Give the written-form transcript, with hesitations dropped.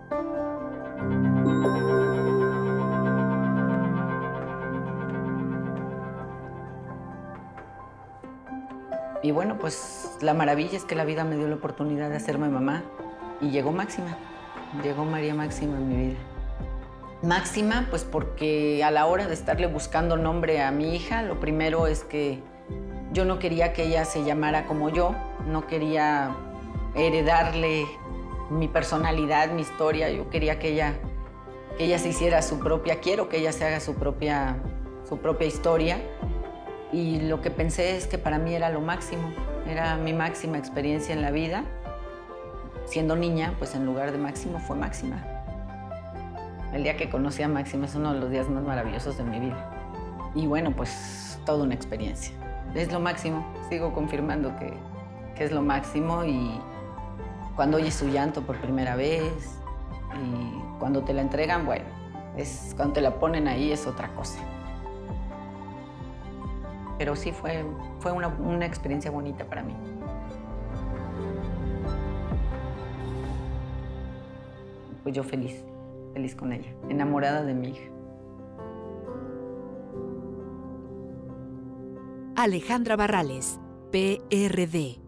Y bueno, pues la maravilla es que la vida me dio la oportunidad de hacerme mamá y llegó Máxima, llegó María Máxima en mi vida. Máxima, pues porque a la hora de estarle buscando nombre a mi hija, lo primero es que yo no quería que ella se llamara como yo, no quería heredarle mi personalidad, mi historia, yo quería que ella se hiciera su propia, quiero que ella se haga su propia historia. Y lo que pensé es que para mí era lo máximo, era mi máxima experiencia en la vida. Siendo niña, pues en lugar de Máximo fue Máxima. El día que conocí a Máxima es uno de los días más maravillosos de mi vida. Y bueno, pues toda una experiencia. Es lo máximo, sigo confirmando que es lo máximo y cuando oyes su llanto por primera vez y cuando te la entregan, bueno, cuando te la ponen ahí es otra cosa. Pero sí fue una experiencia bonita para mí. Pues yo feliz, feliz con ella, enamorada de mi hija. Alejandra Barrales, PRD.